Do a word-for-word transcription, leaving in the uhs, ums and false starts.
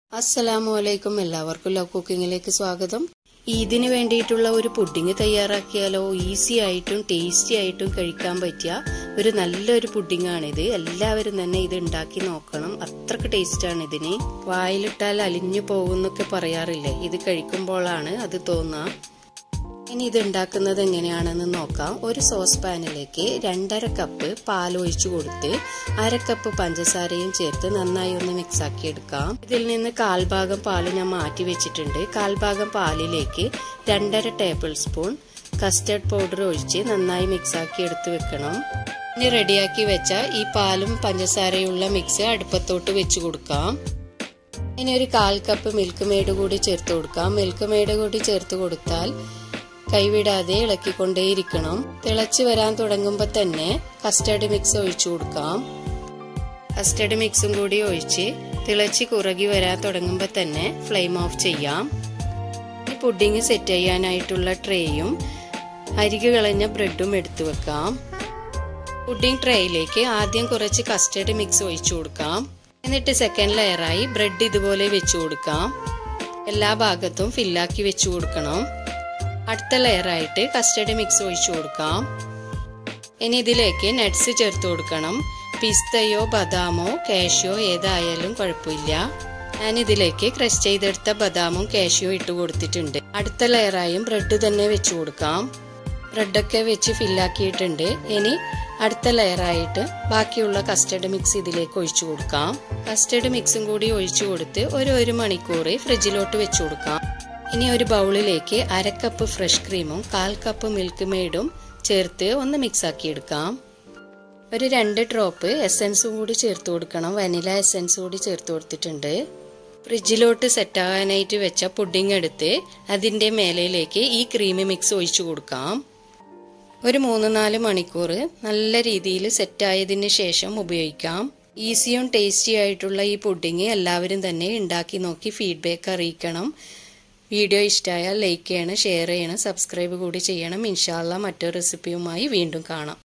അസ്സലാമു എല്ലാവർക്കും ലവ് കുക്കിങ്ങിലേക്ക് സ്വാഗതം. ഇതിന് വേണ്ടിയിട്ടുള്ള ഒരു പുഡിംഗ് തയ്യാറാക്കിയാലോ? ഈസി ആയിട്ടും ടേസ്റ്റി ആയിട്ടും കഴിക്കാൻ പറ്റിയ ഒരു നല്ലൊരു പുഡിംഗ് ആണിത്. എല്ലാവരും തന്നെ ഇത് ഉണ്ടാക്കി നോക്കണം. അത്രക്ക് ടേസ്റ്റ് ആണ് ഇതിന്. വായിലിട്ടാൽ അലിഞ്ഞു പോകുന്നൊക്കെ പറയാറില്ലേ, ഇത് കഴിക്കുമ്പോഴാണ് അത് തോന്നുക. ഇനി ഇത് ഉണ്ടാക്കുന്നത് എങ്ങനെയാണെന്ന് നോക്കാം. ഒരു സോസ് പാനിലേക്ക് രണ്ടര കപ്പ് പാൽ ഒഴിച്ചു കൊടുത്ത് അര കപ്പ് പഞ്ചസാരയും ചേർത്ത് നന്നായി ഒന്ന് മിക്സ് ആക്കി എടുക്കാം. ഇതിൽ നിന്ന് കാൽഭാഗം പാല് ഞാൻ മാറ്റി വെച്ചിട്ടുണ്ട്. കാൽഭാഗം പാലിലേക്ക് രണ്ടര ടേബിൾ സ്പൂൺ കസ്റ്റർഡ് പൗഡർ ഒഴിച്ച് നന്നായി മിക്സ് ആക്കി എടുത്ത് വെക്കണം. ഇനി റെഡിയാക്കി വെച്ച ഈ പാലും പഞ്ചസാരയുള്ള മിക്സ് അടുപ്പത്തോട്ട് വെച്ച് കൊടുക്കാം. ഇനി ഒരു കാൽ കപ്പ് മിൽക്ക് മെയ്ഡ് കൂടി ചേർത്ത് കൊടുക്കാം. മിൽക്ക് മെയ്ഡ് കൂടി ചേർത്ത് കൊടുത്താൽ കൈവിടാതെ ഇളക്കിക്കൊണ്ടേയിരിക്കണം. തിളച്ച് വരാൻ തുടങ്ങുമ്പോൾ തന്നെ കസ്റ്റർഡ് മിക്സ് ഒഴിച്ചു കൊടുക്കാം. കസ്റ്റർഡ് മിക്സും കൂടി ഒഴിച്ച് തിളച്ച് കുറുകി വരാൻ തുടങ്ങുമ്പോൾ തന്നെ ഫ്ലെയിം ഓഫ് ചെയ്യാം. ഈ പുഡിംഗ് സെറ്റ് ചെയ്യാനായിട്ടുള്ള ട്രേയും അരികു കളഞ്ഞ ബ്രെഡും എടുത്തു വെക്കാം. പുഡിംഗ് ട്രേയിലേക്ക് ആദ്യം കുറച്ച് കസ്റ്റർഡ് മിക്സ് ഒഴിച്ചു കൊടുക്കാം. എന്നിട്ട് സെക്കൻഡ് ലെയറായി ബ്രെഡ് ഇതുപോലെ വെച്ചു കൊടുക്കാം. എല്ലാ ഭാഗത്തും ഫില്ലാക്കി വെച്ചു കൊടുക്കണം. അടുത്ത ലെയറായിട്ട് കസ്റ്റർഡ് മിക്സ് ഒഴിച്ചു കൊടുക്കാം. ഇനി ഇതിലേക്ക് നട്ട്സ് ചേർത്ത് കൊടുക്കണം. പിസ്തയോ ബദാമോ കാഷ്യോ ഏതായാലും കുഴപ്പമില്ല. ഞാൻ ഇതിലേക്ക് ക്രഷ് ചെയ്തെടുത്ത ബദാമും കാഷ്യോ ഇട്ട് കൊടുത്തിട്ടുണ്ട്. അടുത്ത ലെയറായും ബ്രെഡ് തന്നെ വെച്ചു കൊടുക്കാം. ബ്രെഡൊക്കെ വെച്ച് ഫില്ലാക്കിയിട്ടുണ്ട്. ഇനി അടുത്ത ലെയറായിട്ട് ബാക്കിയുള്ള കസ്റ്റർഡ് മിക്സ് ഇതിലേക്ക് ഒഴിച്ചു കൊടുക്കാം. കസ്റ്റർഡ് മിക്സും കൂടി ഒഴിച്ചു കൊടുത്ത് ഒരു ഒരു മണിക്കൂർ ഫ്രിഡ്ജിലോട്ട് വെച്ചു കൊടുക്കാം. ഇനി ഒരു ബൗളിലേക്ക് അര കപ്പ് ഫ്രഷ് ക്രീമും കാൽ കപ്പ് മിൽക്ക് മെയ്ഡും ചേർത്ത് ഒന്ന് മിക്സ് ആക്കി എടുക്കാം. ഒരു രണ്ട് ഡ്രോപ്പ് എസൻസും കൂടി ചേർത്ത് കൊടുക്കണം. വനില എസൻസ് കൂടി ചേർത്ത് കൊടുത്തിട്ടുണ്ട്. ഫ്രിഡ്ജിലോട്ട് സെറ്റ് ആകാനായിട്ട് വെച്ച പുഡിംഗ് എടുത്ത് അതിൻ്റെ മേലയിലേക്ക് ഈ ക്രീമി മിക്സ് ഒഴിച്ചു കൊടുക്കാം. ഒരു മൂന്ന് നാല് മണിക്കൂർ നല്ല രീതിയിൽ സെറ്റായതിന് ശേഷം ഉപയോഗിക്കാം. ഈസിയും ടേസ്റ്റി ആയിട്ടുള്ള ഈ പുഡിംഗ് എല്ലാവരും തന്നെ ഉണ്ടാക്കി നോക്കി ഫീഡ്ബാക്ക് അറിയിക്കണം. വീഡിയോ ഇഷ്ടമായാൽ ലൈക്ക് ചെയ്യണം, ഷെയർ ചെയ്യണം, സബ്സ്ക്രൈബ് കൂടി ചെയ്യണം. ഇൻഷാ അല്ലാഹ് മറ്റൊരു റെസിപ്പിയുമായി വീണ്ടും കാണാം.